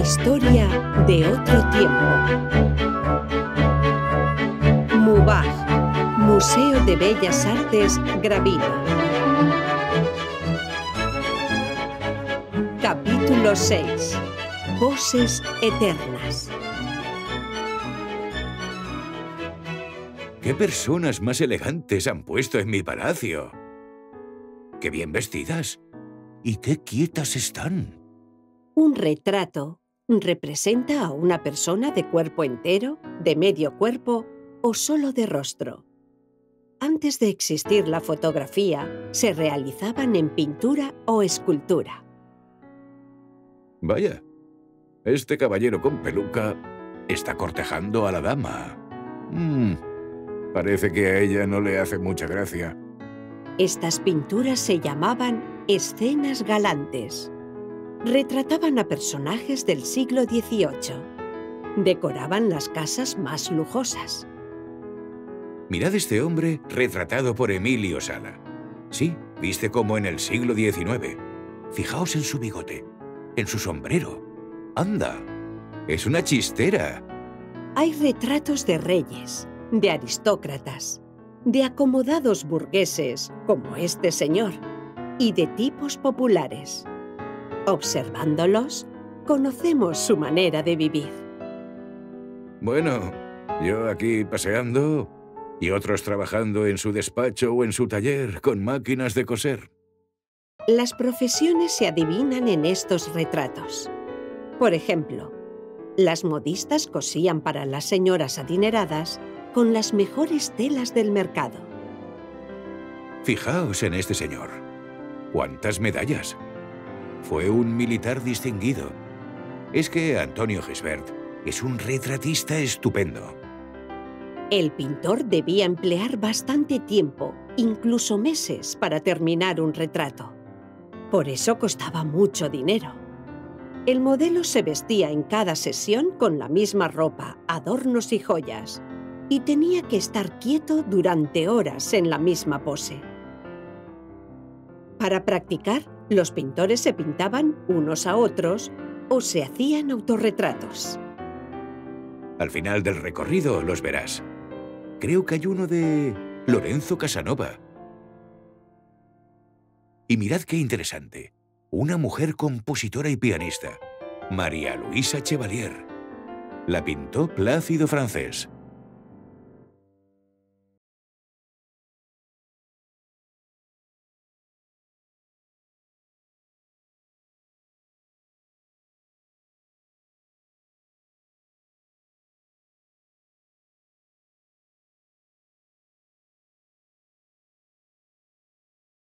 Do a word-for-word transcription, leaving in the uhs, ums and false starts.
Historia de otro tiempo. Mubaj, Museo de Bellas Artes, Gravina. Capítulo seis. Poses eternas. ¿Qué personas más elegantes han puesto en mi palacio? ¡Qué bien vestidas! ¡Y qué quietas están! Un retrato representa a una persona de cuerpo entero, de medio cuerpo o solo de rostro. Antes de existir la fotografía, se realizaban en pintura o escultura. Vaya, este caballero con peluca está cortejando a la dama. Mm, parece que a ella no le hace mucha gracia. Estas pinturas se llamaban escenas galantes. Retrataban a personajes del siglo dieciocho. Decoraban las casas más lujosas. Mirad este hombre retratado por Emilio Sala. Sí, viste como en el siglo diecinueve. Fijaos en su bigote, en su sombrero. ¡Anda! ¡Es una chistera! Hay retratos de reyes, de aristócratas, de acomodados burgueses, como este señor, y de tipos populares. Observándolos, conocemos su manera de vivir. Bueno, yo aquí paseando y otros trabajando en su despacho o en su taller con máquinas de coser. Las profesiones se adivinan en estos retratos. Por ejemplo, las modistas cosían para las señoras adineradas con las mejores telas del mercado. Fijaos en este señor. ¡Cuántas medallas! Fue un militar distinguido. Es que Antonio Gisbert es un retratista estupendo. El pintor debía emplear bastante tiempo, incluso meses, para terminar un retrato. Por eso costaba mucho dinero. El modelo se vestía en cada sesión con la misma ropa, adornos y joyas, y tenía que estar quieto durante horas en la misma pose. Para practicar, los pintores se pintaban unos a otros o se hacían autorretratos. Al final del recorrido los verás. Creo que hay uno de Lorenzo Casanova. Y mirad qué interesante. Una mujer compositora y pianista, María Luisa Chevalier. La pintó Plácido Francés.